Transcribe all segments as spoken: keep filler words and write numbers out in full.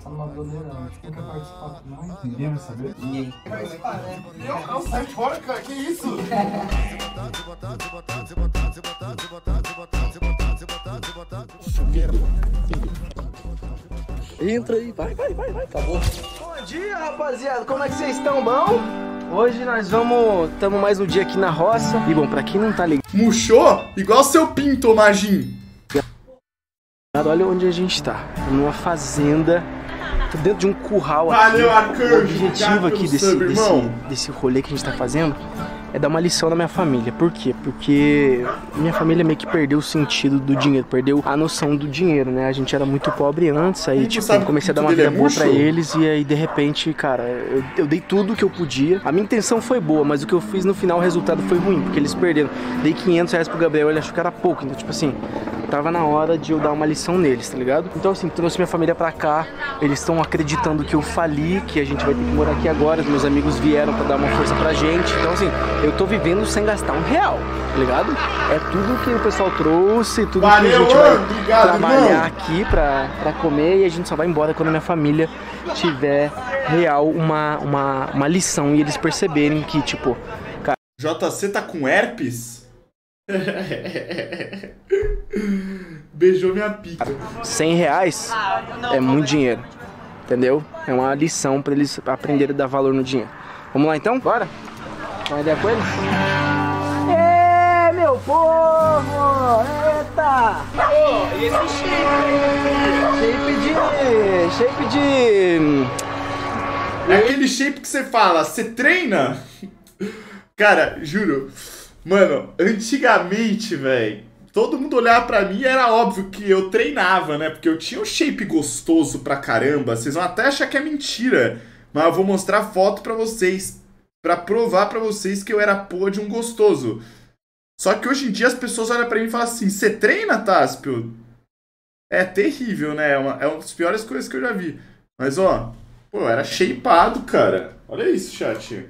Tá numa doneirão. Quem quer participar com nós? Ninguém vai saber? Ninguém. Eu não sai fora, cara. Que isso? Entra aí, vai, vai, vai, vai, acabou. Bom dia, rapaziada, como é que vocês estão, bom? Hoje nós vamos, estamos mais um dia aqui na roça. E bom, pra quem não tá ligado... Murchou? Igual seu pinto, Magin. Olha onde a gente tá, numa fazenda, tô dentro de um curral. Valeu, aqui. Arcanjo. O objetivo aqui desse, sub, desse, desse rolê que a gente tá fazendo é dar uma lição na minha família. Por quê? Porque minha família meio que perdeu o sentido do dinheiro, perdeu a noção do dinheiro, né? A gente era muito pobre antes, aí tipo, eu comecei a dar uma vida boa pra eles e aí de repente, cara, eu, eu dei tudo que eu podia. A minha intenção foi boa, mas o que eu fiz no final, o resultado foi ruim, porque eles perderam. Dei quinhentos reais pro Gabriel, ele achou que era pouco, então tipo assim, tava na hora de eu dar uma lição neles, tá ligado? Então assim, trouxe minha família pra cá, eles estão acreditando que eu fali, que a gente vai ter que morar aqui agora, os meus amigos vieram pra dar uma força pra gente, então assim, eu tô vivendo sem gastar um real, tá ligado? É tudo que o pessoal trouxe, tudo Valeu, que a gente vai obrigado, trabalhar irmão. aqui pra, pra comer e a gente só vai embora quando a minha família tiver real uma, uma, uma lição e eles perceberem que, tipo... Cara... J C tá com herpes? Beijou minha pica. cem reais é muito dinheiro, entendeu? É uma lição pra eles aprenderem a dar valor no dinheiro. Vamos lá então? Bora? Uma ideia com eles? É, meu povo! Eita! Oh, e esse shape? Shape de... Shape de... É aquele shape que você fala, você treina? Cara, juro. Mano, antigamente, velho, todo mundo olhava pra mim e era óbvio que eu treinava, né? Porque eu tinha um shape gostoso pra caramba. Vocês vão até achar que é mentira. Mas eu vou mostrar foto pra vocês. Pra provar pra vocês que eu era porra de um gostoso. Só que hoje em dia as pessoas olham pra mim e falam assim, você treina, Táspio? É terrível, né? É uma, é uma das piores coisas que eu já vi. Mas, ó, pô, eu era shapeado, cara. Olha isso, chat.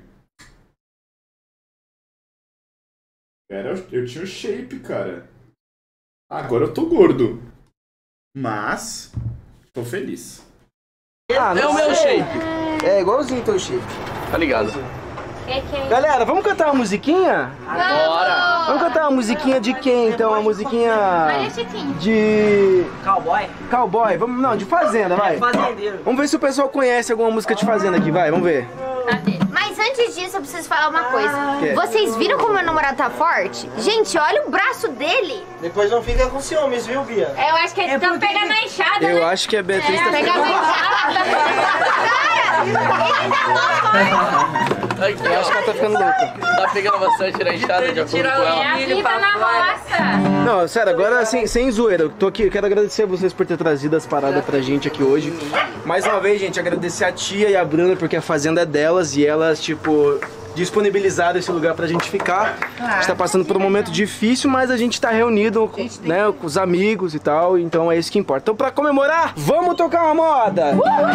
Era, eu tinha o shape, cara. Agora eu tô gordo. Mas, tô feliz. Ah, é o meu shape. É igualzinho o teu shape. Tá ligado? Galera, vamos cantar uma musiquinha? Bora! Vamos cantar uma musiquinha de quem, então? Uma musiquinha de... Cowboy? Cowboy, vamos, não, de fazenda, vai. Fazendeiro. Vamos ver se o pessoal conhece alguma música de fazenda aqui, vai, vamos ver. Mas antes disso, eu preciso falar uma coisa. Que? Vocês viram como meu namorado tá forte? Gente, olha o braço dele. Depois não fica com ciúmes, viu, Bia? Eu acho que eles estão pegando a enxada, Eu né? acho que a Beatriz tá Pegando a enxada. Cara, ele tá mó forte. Aqui, Eu acho que ela tá ficando louca. Tá pegando bastante na enxada de acordo com É ela. a vida na roça. Não, sério, agora sem, sem zoeira, eu tô aqui, eu quero agradecer a vocês por ter trazido as paradas pra gente aqui hoje. Mais uma vez, gente, agradecer a tia e a Bruna, porque a fazenda é delas e elas, tipo, disponibilizaram esse lugar pra gente ficar. A gente tá passando por um momento difícil, mas a gente tá reunido, com, né, com os amigos e tal, então é isso que importa. Então, pra comemorar, vamos tocar uma moda!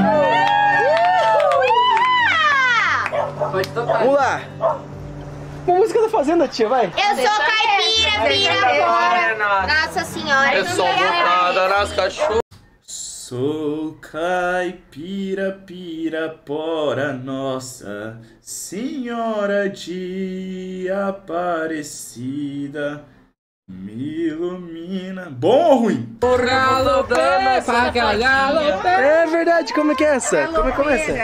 Vamos lá! Uma música da fazenda, tia, vai! Eu sou caipira, pira, fora. Nossa senhora. É só botada nas cachorras. Sou caipira, pirapora, Nossa Senhora de Aparecida, me ilumina. Bom ou ruim? É verdade, como é que é essa? Como é que começa?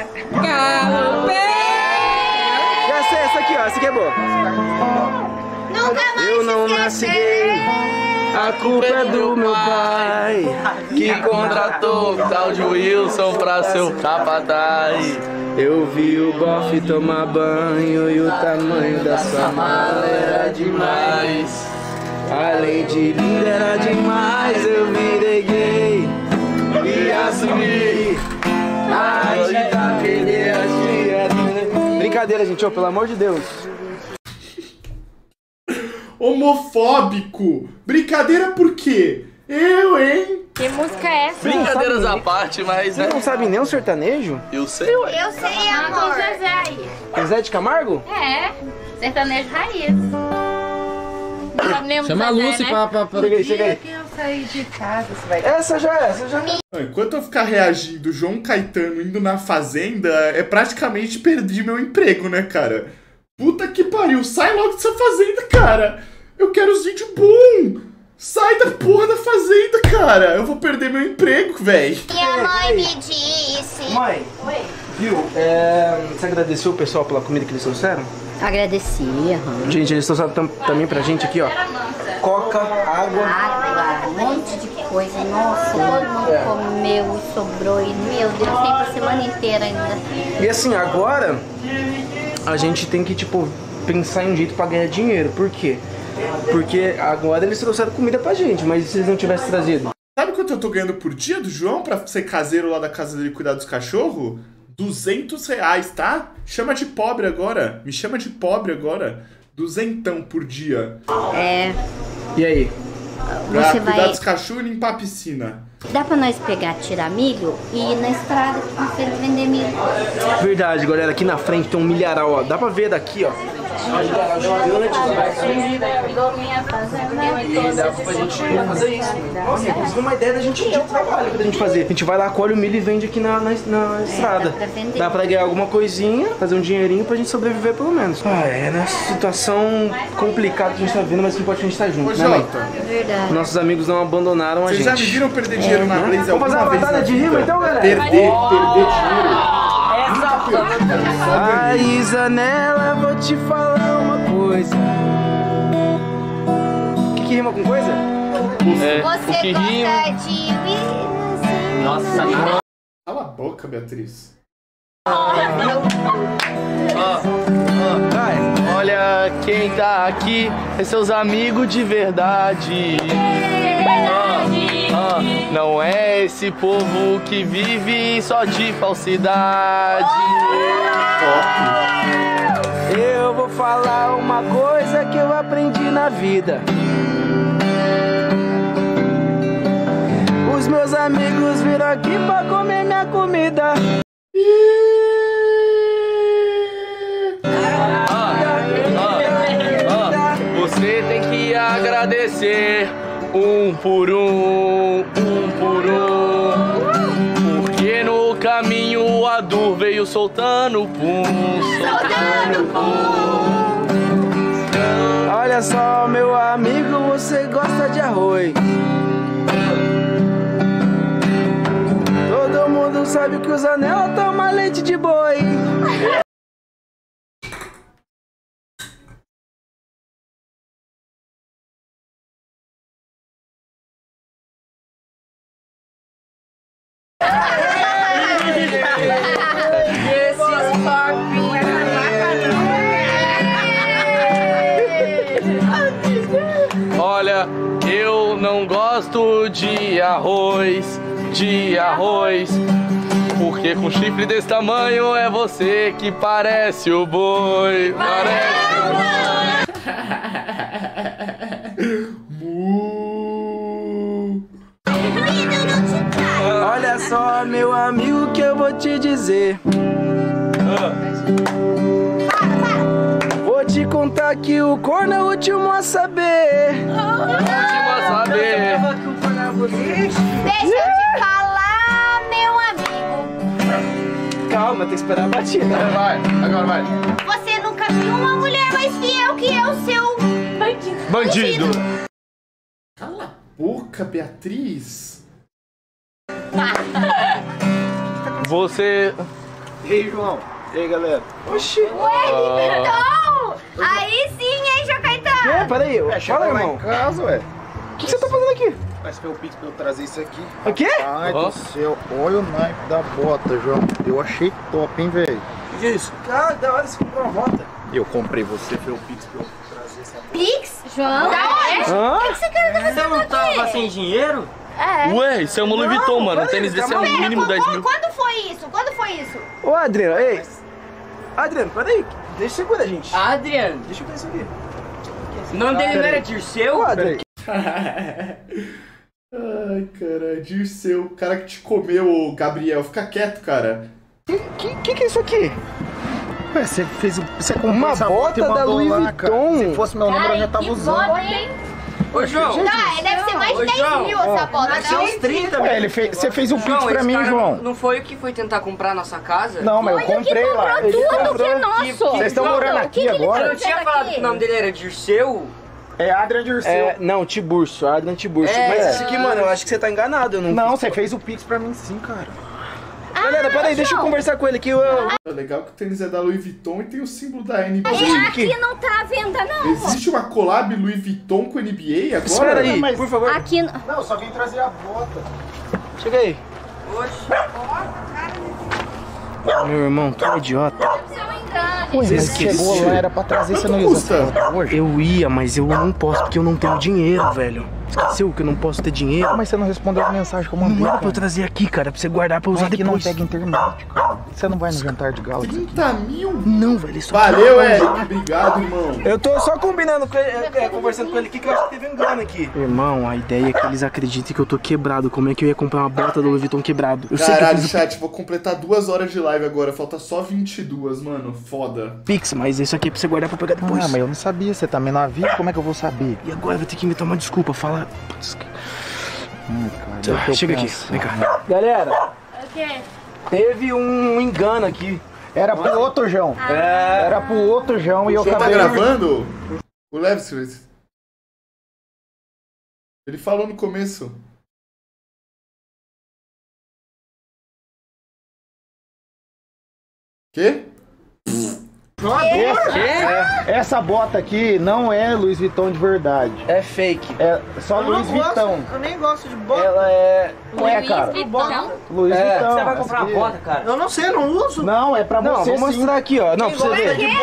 Já sei, essa aqui, ó, essa aqui é boa. Nunca mais Eu não nasci gay, a culpa é do meu pai, Que contratou o tal de Wilson pra seu capataz. Eu vi o bofe tomar banho e o tamanho da sua mala era demais. Além de linda era demais, eu virei gay e assumi. Ai, já perder as dias. Brincadeira, gente, ó, pelo amor de Deus. Homofóbico! Brincadeira por quê? Eu, hein? Que música é essa? Brincadeiras à parte, mas né? Vocês não sabem nem o sertanejo? Eu sei, ué. Eu sei, amor. Zezé aí. Zé de Camargo? É, sertanejo raiz. Chama a Lúcia né? pra, pra, pra... Chega aí, chega aí. que eu saí de casa, você vai... Essa já é, essa já é. Enquanto eu ficar reagindo João Caetano indo na fazenda, é praticamente perdi meu emprego, né, cara? Puta que pariu, sai logo dessa fazenda, cara! Eu quero os vídeos bons! Sai da porra da fazenda, cara! Eu vou perder meu emprego, véi! Minha mãe me disse. Mãe, viu? É, você agradeceu o pessoal pela comida que eles trouxeram? Agradeci, aham. Gente, eles trouxeram tam, também pra gente aqui, ó. Coca, água. Água, um monte de coisa. Nossa, todo mundo comeu e sobrou. E, meu Deus, tem pra semana inteira ainda. E assim, agora a gente tem que, tipo, pensar em um jeito pra ganhar dinheiro. Por quê? Porque agora eles trouxeram comida pra gente, mas se eles não tivessem trazido? Sabe quanto eu tô ganhando por dia do João pra ser caseiro lá da casa dele cuidar dos cachorros? duzentos reais, tá? Chama de pobre agora. Me chama de pobre agora. Duzentão por dia. É. E aí? Pra Você cuidar vai... dos cachorros e limpar a piscina. Dá pra nós pegar, tirar milho e ir na estrada na feira vender milho. Verdade, galera. Aqui na frente tem um milharal, ó. Dá pra ver daqui, ó. E dá pra gente fazer isso. Nossa, inclusive uma ideia da gente de trabalho pra gente fazer. A gente vai lá, colhe o milho e vende aqui na, na, na estrada. dá pra vender. Dá pra ganhar alguma coisinha, fazer um dinheirinho pra gente sobreviver pelo menos. Ah, é, né? Situação complicada que a gente tá vendo, mas que importa a gente tá junto, Ô, né, mãe? Jota, Verdade. Nossos amigos não abandonaram a vocês gente. já me viram perder dinheiro na Blaze Vamos fazer alguma uma vez batalha na de vida? rima então, galera? Perder, perder dinheiro. A Isanela, vou te falar uma coisa. O que, que rima com coisa? É, Você o que rima... gosta de Wilson? Nossa, não. Cala a boca, Beatriz. Vai. Olha quem tá aqui, é seus amigos de verdade. Ah, ah, não é esse povo que vive só de falsidade. Eu vou falar uma coisa que eu aprendi na vida. Os meus amigos viram aqui pra comer minha comida. Você tem que agradecer um por um, um por um. Porque no caminho a dor veio soltando pum, soltando pum. Olha só, meu amigo, você gosta de arroz. Todo mundo sabe que os anel toma leite de boi. Olha, eu não gosto de arroz, de arroz. Porque com chifre desse tamanho é você que parece o boi. Parece o Mu. Olha só, meu amigo, que eu vou te dizer. Vou te contar que o corno é o último a saber. último a saber. Deixa eu te falar, meu amigo. Calma, tem que esperar a batida. Vai, agora vai. Você nunca viu uma mulher mais fiel que eu, seu bandido. Bandido. Cala a boca, Beatriz. Você... E aí, João? E aí, galera? Oxi. Ué, então! Aí sim, hein, João Caetano? É, peraí, É, chegou fala, lá irmão. em casa, ué. O que, que você tá fazendo aqui? Mas foi o Pix pra eu trazer isso aqui. O quê? Ai Ó. do céu, olha o naipe da bota, João. Eu achei top, hein, velho. O que é isso? Cara, da hora você comprou uma bota. Eu comprei você, foi o Pix pra eu trazer essa bota. Pix? João? Da onde? Hã? O que você quer fazer Você não tava sem dinheiro? É. Ué, isso é uma Louis Vuitton, mano. Um peraí, tênis desse é calma o aí. mínimo dez mil. Quando foi isso? Quando foi isso? Ô, Adriano, ei. Adriano, peraí. Deixa você cuidar, gente. Adriano, Deixa eu ver isso aqui. o nome dele não era Dirceu? Ô, Adriano. Ai, cara, Dirceu, o cara que te comeu, ô, Gabriel. Fica quieto, cara. Que, que, que que é isso aqui? Ué, você fez o. Você comprou Uma essa bota e da mandou Louis lá, cara. Vuitton. Se fosse meu número, eu já tava que usando. bota, hein? Ô, João. Não, deve ser mais de dez mil essa bota. Deve ser uns trinta, Ué, ele fez, você fez um pix pra esse mim, cara João. Não, não foi o que foi tentar comprar a nossa casa? Não, mas eu comprei lá. Ele comprou tudo que é nosso. Vocês estão morando aqui que que ele agora? Eu não tinha falado que o nome dele era Dirceu? É Adrian Dirceu. É, não, Tiburcio, Adrian Tiburcio. É. Mas isso aqui, mano, eu acho que você tá enganado. Eu não... Não, você fez o pix pra mim sim, cara. Galera, peraí, deixa eu conversar com ele aqui. Eu... É legal que o tênis é da Louis Vuitton e tem o símbolo da N B A. É, aqui não tá à venda, não. Existe uma collab Louis Vuitton com N B A agora? Espera aí, mas- por favor. Aqui não. Não, só vim trazer a bota. Chega aí. Oxe. Meu irmão, tu é idiota. Ué, mas esqueceu. chegou lá, era pra trazer, você não ia Custa. usar essa bota hoje? Eu ia, mas eu não posso porque eu não tenho dinheiro, velho. Esqueceu que eu não posso ter dinheiro? Mas você não respondeu a mensagem que eu mandei, Não era pra eu cara. trazer aqui, cara, pra você guardar pra usar Aqui não depois. pega internet, cara. Você não vai no jantar de gala. trinta mil? Não, velho, isso Valeu, Eric. Obrigado, irmão. Eu tô só combinando com ele, é, é, conversando com ele aqui que eu acho que teve engano aqui. Irmão, a ideia é que eles acreditem que eu tô quebrado. Como é que eu ia comprar uma bota do Louis Vuitton quebrado? Eu sei que eu Caralho, fiz o chat, vou completar duas horas de live agora. Falta só vinte e duas, mano. Foda. Pix, mas isso aqui é pra você guardar pra pegar depois. Ah, mas eu não sabia, você também não havia, como é que eu vou saber? E agora eu vou ter que inventar uma desculpa, fala... Putz, Ai, cara, tá, deixa eu chega aqui, pensar. vem cá. Galera, O quê? teve um engano aqui. Era pro outro João. É... Era pro outro João e eu O senhor tá acabei... gravando? O Levis. Ele falou no começo. Quê? Essa, é, essa bota aqui não é Louis Vuitton de verdade. É fake. É só Louis Vuitton. Eu nem gosto de bota. Ela é... Ué, cara. Então, Louis É, Vuitton. Você vai comprar uma essa bota, cara? Eu não sei, eu não uso. Não, é pra Não, você vou sim. mostrar aqui, ó. Não, pra você ver. de essa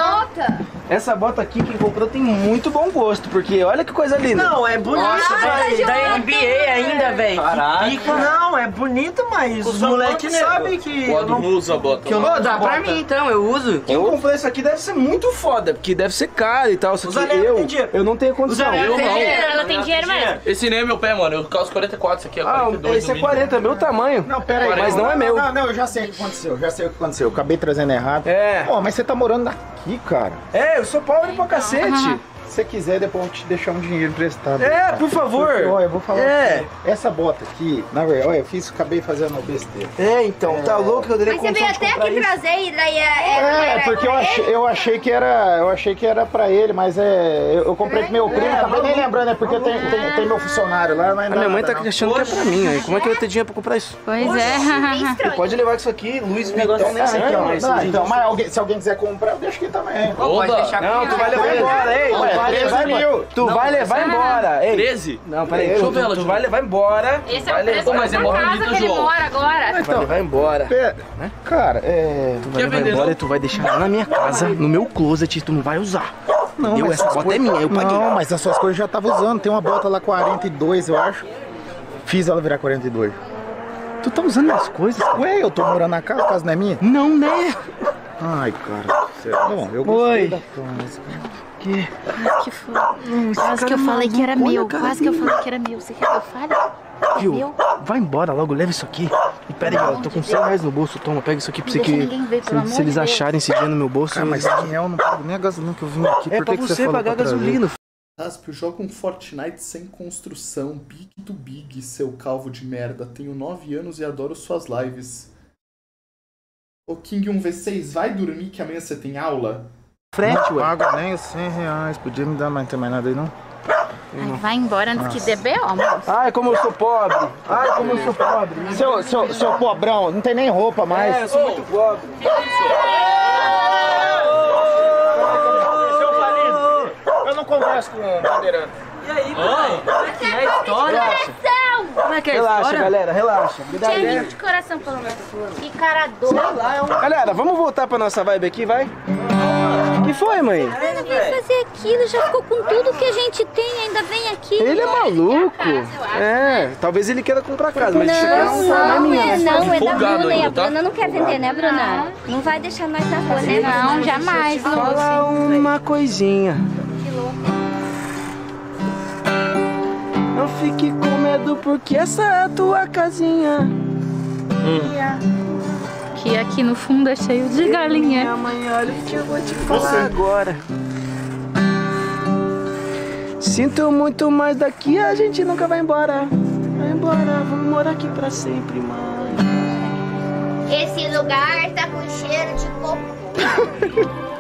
bota. Essa bota aqui, quem comprou tem muito bom gosto, porque olha que coisa linda. Não, é bonito. Nossa, velho. da Da N B A ainda, velho. Caraca. Não, é bonito, mas os moleques sabem que eu não... usa a bota. Que eu não dá pra mim, então, eu uso. Quem comprou isso aqui deve ser muito foda, porque deve ser caro e tal. Só Os que aliados eu, têm dinheiro. eu não tenho condição. Os aliados Eu não. Ela tem dinheiro mesmo. Esse nem é meu pé, mano. Eu calço quarenta e quatro, esse aqui é Ah, quarenta e dois. esse é no mínimo. quarenta, é meu tamanho. Não, pera aí. Mas não é meu. Não, não, eu já sei o que aconteceu. Já sei o que aconteceu. Eu acabei trazendo errado. É. Pô, mas você tá morando aqui, cara. É, eu sou pobre pra cacete. Se você quiser, depois eu vou te deixar um dinheiro emprestado. É, por favor. Porque, olha, eu vou falar É. pra você. Essa bota aqui, na verdade, olha, eu fiz, acabei fazendo uma besteira. É, então, tá louco que eu teria Mas você condição veio de até comprar aqui isso. trazer e daí é... É, porque eu achei, eu achei que era, eu achei que era pra ele, mas é, eu, eu comprei pro meu primo, acabei nem lembrando, é porque tem, tem, tem meu funcionário lá, mas A minha mãe tá achando que é pra mim, aí como é que eu vou ter dinheiro pra comprar isso? Pois é. Você pode levar isso aqui, Luiz Vuitton, nem sei Ah, então, mais. não, então, mas alguém, se alguém quiser comprar, eu deixo aqui também. Pode deixar Não, tu comigo. vai levar embora, ei. Ué, Tu vai treze levar mil. embora. Tu vai levar embora, ei. treze? Não, peraí, Deixa eu tu, ver ela, tu deixa eu vai ver. levar embora. Esse é vai o preço levar, mas é da mó casa bonito, que ele João. mora agora. vai levar embora. Pera, cara, é... Tu vai Quer levar vender, embora não? e tu vai deixar lá na minha casa, no meu closet, tu não vai usar. Não, Entendeu? mas Essa essas bota é minha, eu paguei. Não, mas as suas coisas eu já tava usando, tem uma bota lá quarenta e dois, eu acho. Fiz ela virar quarenta e dois. Tu tá usando minhas coisas? Ué, eu tô morando na casa, a casa não é minha? Não, né? Ai, cara, sério. Bom, eu gostei Oi. da música. Que... Que foi? Quase que eu falei que era meu. Quase que eu falei que era meu. Você quer que eu fale? É Viu? meu? Vai embora logo, leva isso aqui. E pera aí, ó, eu tô com cem reais no bolso, toma, pega isso aqui pra você Deixa que... ninguém ver, pelo Se, amor se eles de Deus. acharem esse dinheiro no meu bolso... Cara, mas eles- quem é? Eu não pago nem a gasolina que eu vim aqui. É Por pra que que você falou pagar pra trazer? gasolina. Aspio, joga um Fortnite sem construção. Big do Big, seu calvo de merda. Tenho nove anos e adoro suas lives. Ô King um V seis, vai dormir que amanhã você tem aula? Frete, Não ué. pago nem os cem reais. Podia me dar, mas não tem mais nada aí, não? Ai, vai embora antes que dê B O, moço. Ai, como eu sou pobre. Ai, como eu sou pobre. Seu, seu, seu pobrão, não tem nem roupa mais. É, eu sou muito pobre. Seu falido. Eu não converso com o cadeirante. E aí, pai? Como é que é a história? Como é que é a Relaxa, história? galera, relaxa. Me dá Cheirinho ideia. de coração, pelo menos. Que cara doido. Galera, vamos voltar pra nossa vibe aqui, vai? Que foi, mãe? Ele veio fazer aquilo, já ficou com tudo que a gente tem, ainda vem aqui. Ele é maluco. É, talvez ele queira comprar casa, mas isso aqui é Não, um- não é não, minha, é, né? não, é da Folgado Bruna. E a ainda, tá? Bruna não quer vender, né, Bruna? Não vai deixar nós na rua, né? Não, jamais, Fala uma coisinha. Não fique com medo porque essa é a tua casinha. Que aqui no fundo é cheio de galinha. Minha mãe, olha o que eu vou te Você. falar agora. Sinto muito, mas daqui a gente nunca vai embora. Vai embora, vamos morar aqui pra sempre, mãe. Esse lugar tá com cheiro de cocô.